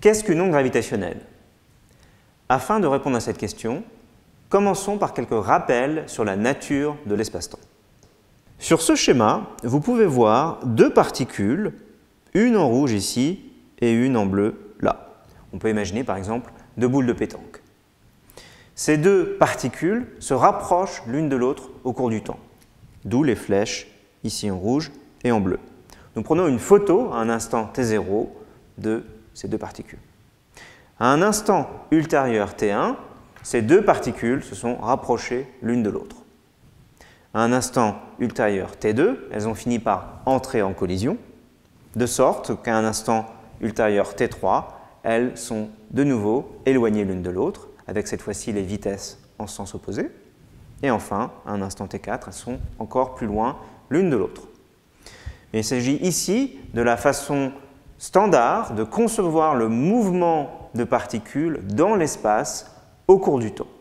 Qu'est-ce qu'une onde gravitationnelle? Afin de répondre à cette question, commençons par quelques rappels sur la nature de l'espace-temps. Sur ce schéma, vous pouvez voir deux particules, une en rouge ici et une en bleu là. On peut imaginer par exemple deux boules de pétanque. Ces deux particules se rapprochent l'une de l'autre au cours du temps, d'où les flèches ici en rouge et en bleu. Nous prenons une photo à un instant t0 de ces deux particules. À un instant ultérieur t1, ces deux particules se sont rapprochées l'une de l'autre. À un instant ultérieur t2, elles ont fini par entrer en collision, de sorte qu'à un instant ultérieur t3, elles sont de nouveau éloignées l'une de l'autre, avec cette fois-ci les vitesses en sens opposé. Et enfin, à un instant t4, elles sont encore plus loin l'une de l'autre. Il s'agit ici de la façon standard de concevoir le mouvement de particules dans l'espace au cours du temps.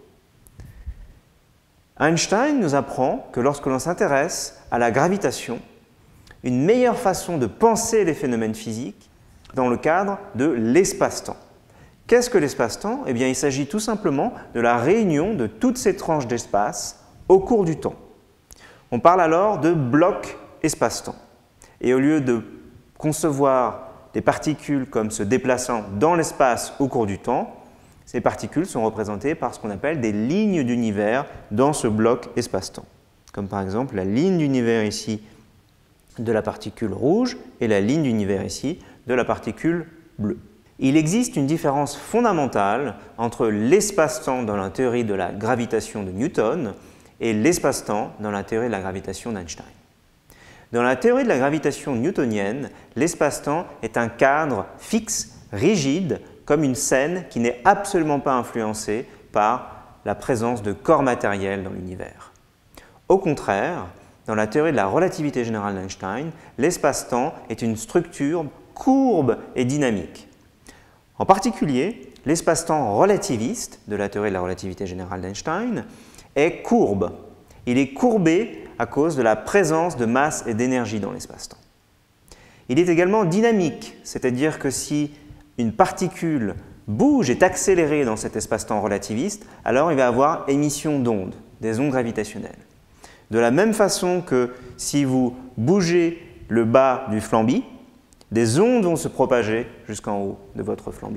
Einstein nous apprend que lorsque l'on s'intéresse à la gravitation, une meilleure façon de penser les phénomènes physiques dans le cadre de l'espace-temps. Qu'est-ce que l'espace-temps? Eh bien, il s'agit tout simplement de la réunion de toutes ces tranches d'espace au cours du temps. On parle alors de bloc espace-temps. Et au lieu de concevoir des particules comme se déplaçant dans l'espace au cours du temps, ces particules sont représentées par ce qu'on appelle des lignes d'univers dans ce bloc espace-temps. Comme par exemple la ligne d'univers ici de la particule rouge et la ligne d'univers ici de la particule bleue. Il existe une différence fondamentale entre l'espace-temps dans la théorie de la gravitation de Newton et l'espace-temps dans la théorie de la gravitation d'Einstein. Dans la théorie de la gravitation newtonienne, l'espace-temps est un cadre fixe, rigide, comme une scène qui n'est absolument pas influencée par la présence de corps matériels dans l'univers. Au contraire, dans la théorie de la relativité générale d'Einstein, l'espace-temps est une structure courbe et dynamique. En particulier, l'espace-temps relativiste de la théorie de la relativité générale d'Einstein est courbe. Il est courbé à cause de la présence de masse et d'énergie dans l'espace-temps. Il est également dynamique, c'est-à-dire que si une particule bouge, est accélérée dans cet espace-temps relativiste, alors il va y avoir émission d'ondes, des ondes gravitationnelles. De la même façon que si vous bougez le bas du flambi, des ondes vont se propager jusqu'en haut de votre flambi.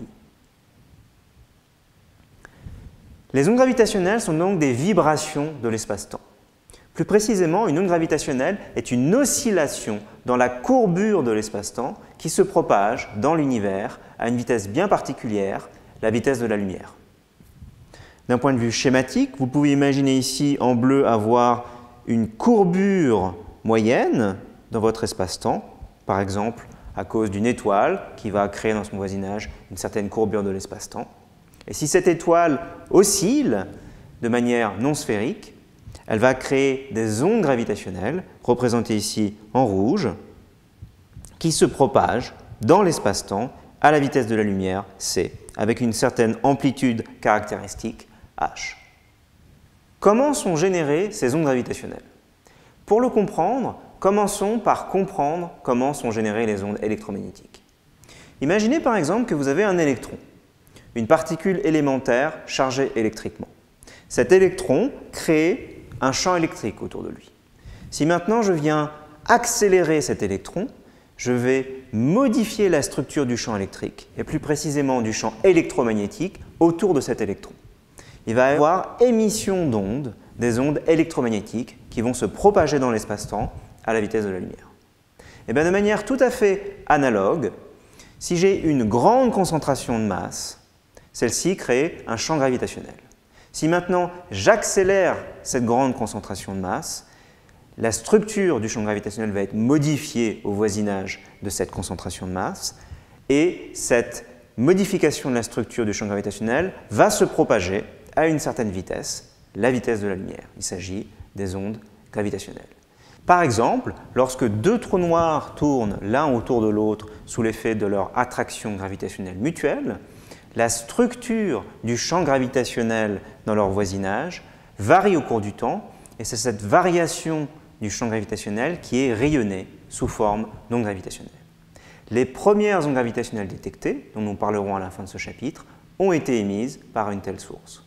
Les ondes gravitationnelles sont donc des vibrations de l'espace-temps. Plus précisément, une onde gravitationnelle est une oscillation dans la courbure de l'espace-temps qui se propage dans l'univers à une vitesse bien particulière, la vitesse de la lumière. D'un point de vue schématique, vous pouvez imaginer ici en bleu avoir une courbure moyenne dans votre espace-temps, par exemple à cause d'une étoile qui va créer dans son voisinage une certaine courbure de l'espace-temps. Et si cette étoile oscille de manière non sphérique, elle va créer des ondes gravitationnelles, représentées ici en rouge, qui se propagent dans l'espace-temps à la vitesse de la lumière, c, avec une certaine amplitude caractéristique, h. Comment sont générées ces ondes gravitationnelles? Pour le comprendre, commençons par comprendre comment sont générées les ondes électromagnétiques. Imaginez par exemple que vous avez un électron, une particule élémentaire chargée électriquement. Cet électron crée un champ électrique autour de lui. Si maintenant je viens accélérer cet électron, je vais modifier la structure du champ électrique, et plus précisément du champ électromagnétique autour de cet électron. Il va y avoir émission d'ondes, des ondes électromagnétiques qui vont se propager dans l'espace-temps à la vitesse de la lumière. Et bien, de manière tout à fait analogue, si j'ai une grande concentration de masse, celle-ci crée un champ gravitationnel. Si maintenant j'accélère cette grande concentration de masse, la structure du champ gravitationnel va être modifiée au voisinage de cette concentration de masse et cette modification de la structure du champ gravitationnel va se propager à une certaine vitesse, la vitesse de la lumière. Il s'agit des ondes gravitationnelles. Par exemple, lorsque deux trous noirs tournent l'un autour de l'autre sous l'effet de leur attraction gravitationnelle mutuelle, la structure du champ gravitationnel dans leur voisinage varie au cours du temps et c'est cette variation du champ gravitationnel qui est rayonnée sous forme d'ondes gravitationnelles. Les premières ondes gravitationnelles détectées, dont nous parlerons à la fin de ce chapitre, ont été émises par une telle source.